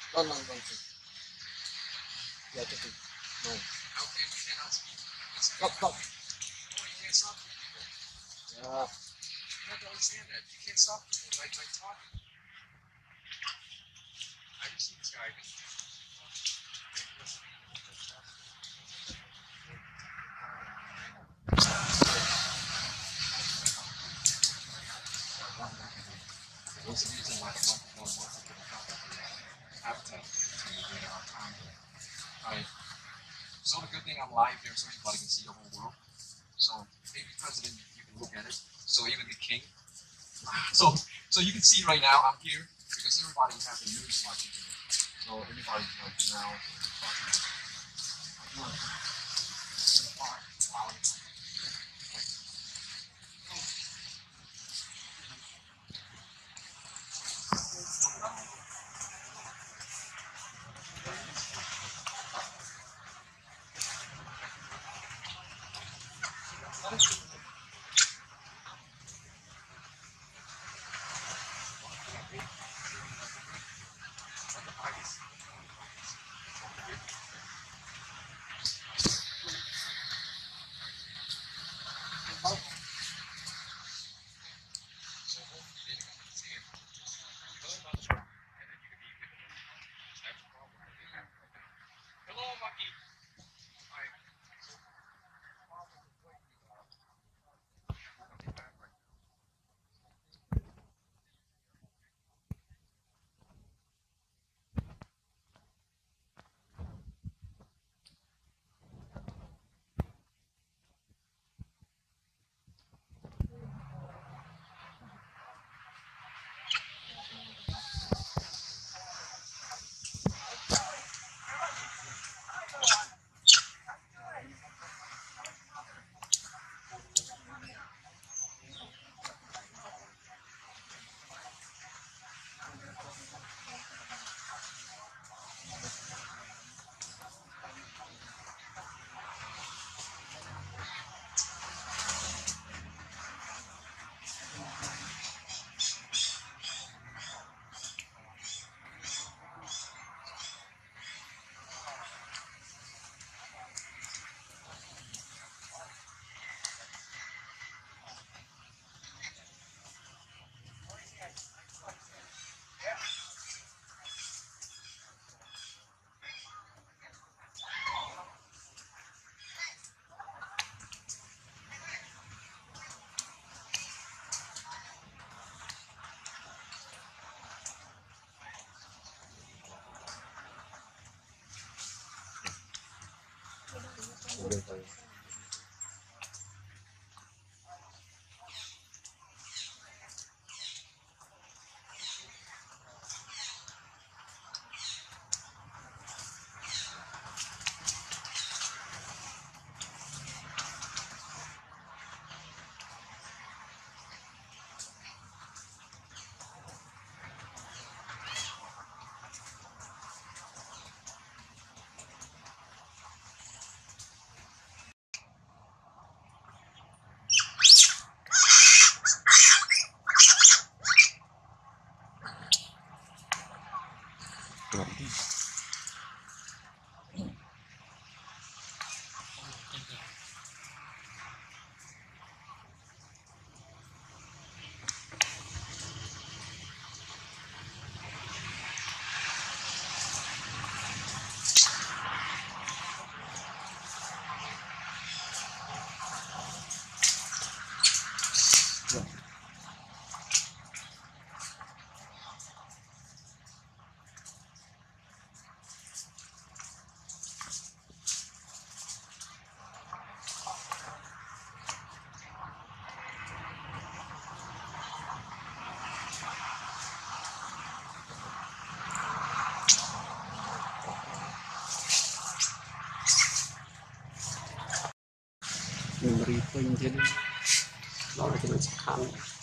No, no, no. Yeah, no. How can you cannot speak? Stop, stop. No, you can't stop people. Yeah. You have to understand that. You can't stop people by talking. I can see this guy. What's the reason why the microphone wants to get appetite to our time? Right. So the good thing I'm live here so everybody can see the whole world. So maybe president, you can look at it. So even the king. So you can see right now I'm here because everybody has the news watching. So everybody's like now hello, monkey. Memory point jadi, lalu kita sekarang.